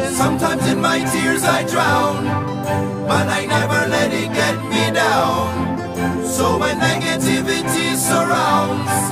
Sometimes in my tears I drown, but I never let it get me down. So when negativity surrounds,